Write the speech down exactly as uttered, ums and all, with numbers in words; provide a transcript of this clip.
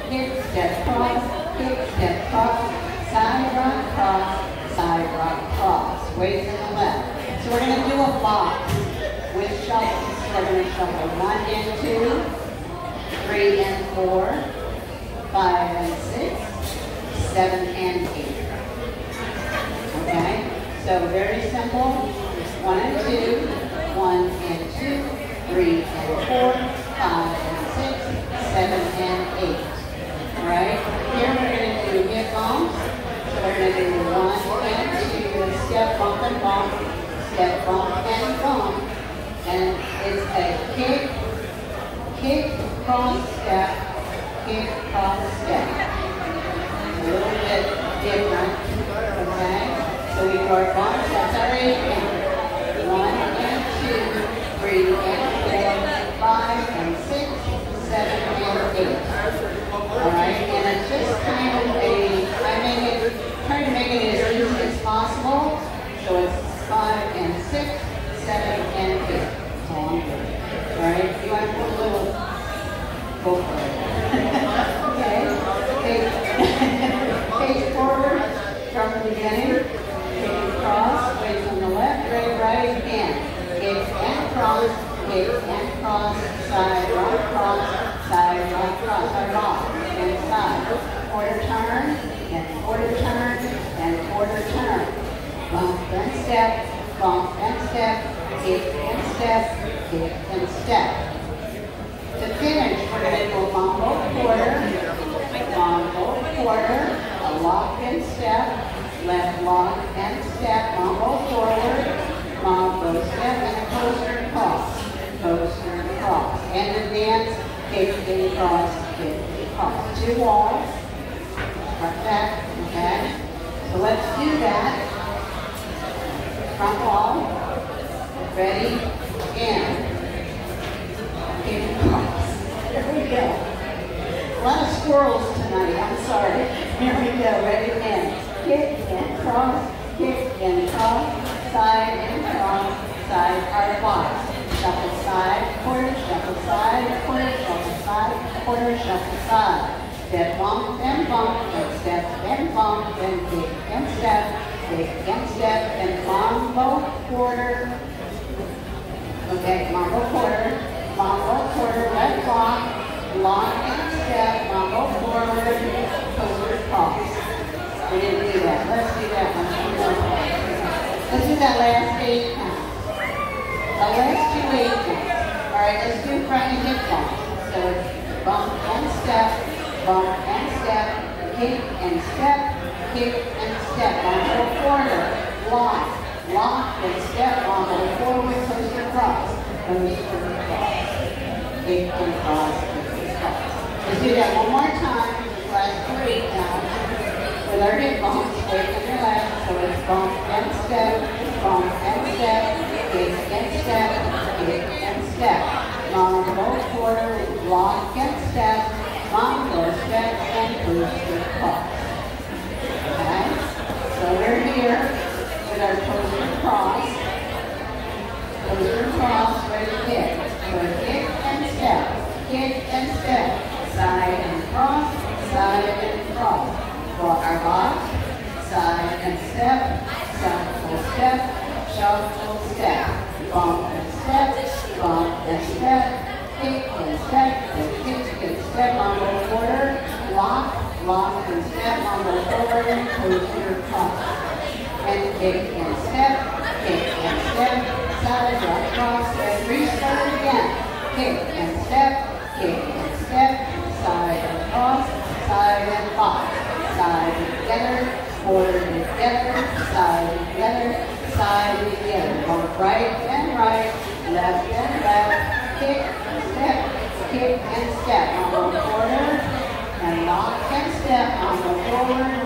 kick, step, cross, kick, step, cross, side rock, cross, side rock, cross. Weights in the left. So we're going to do a block with shuffles. So we're going to shuffle one and two, three and four, five and six, seven and eight. Okay? So very simple. One and two, one and two, three and four, five and six, seven and eight. Alright? Here we're going to do hip bumps. So we're going to do one and two, step, bump and bump, step, bump and bump. And it's a kick, kick, cross, step, kick, cross, step. A little bit different. Okay? So we do our bumps. That's our eight count. One and two, three and four, five and six, seven and eight. Alright, and it's just kind of a, I make it, try to make it as easy as possible. So it's five and six, seven and eight. That's all I'm doing. Alright, you want to put a little, go for it. Okay, face forward from the beginning. Cross, weights on the left, right, right, and kick and cross, kick and cross, side, rock, cross, side, rock, cross, side, rock, and side. Quarter turn, and quarter turn, and quarter turn. Bump and step, bump and step, kick and step, kick and step. To finish, we're going to do a mambo quarter, mambo quarter, a lock and step, left lock and step, mambo forward, mambo step, and a coaster cross, coaster cross. And the dance, kick and cross, kick and cross. Two walls, like that, okay? So let's do that. Front wall, ready, and kick and cross. There we go. A lot of squirrels tonight, I'm sorry. Here we go, ready, and kick and cross, kick and cross, side and cross, side are blocks. Shuffle side, quarter, shuffle side, quarter, shuffle side, quarter, shuffle side. Step, bump, and bump, and step, and bump, and kick and step, kick and step, and mambo quarter. Okay, mambo quarter, mambo quarter, left block, lock and step, mambo forward, coaster cross. We didn't do that. Let's do that one. Let's do that last eight count. The last two eight counts. Alright, let's do front and hip bump. So it's bump and step, bump and step, kick and step, kick and step. Mambo quarter, lock, lock and step, mambo forward, coaster cross, coaster cross, kick and cross, kick and cross. Let's do that one more time. Last three counts. With our hip bumps, weight on your left, so it's bump and step, bump and step, kick and step, kick and step. Mambo quarter, lock and step, mambo step, and coaster cross. Okay? So we're here with our coaster cross. Coaster cross, ready to kick. So kick and step, kick and step, side and cross, side and cross. For our box, side and step, shuffle step, shuffle step, bump and step, bump and step, kick and step, and kick and step, mambo quarter, lock, lock and step, mambo forward, coaster cross. And kick and step, kick and step, side, rock, cross, and restart again. Kick and step, kick and step, side and cross, side and box. Side together, quarter together, side together, side together. Both right and right, left and left, kick, step, kick and step. Mambo quarter, and lock and step, mambo forward,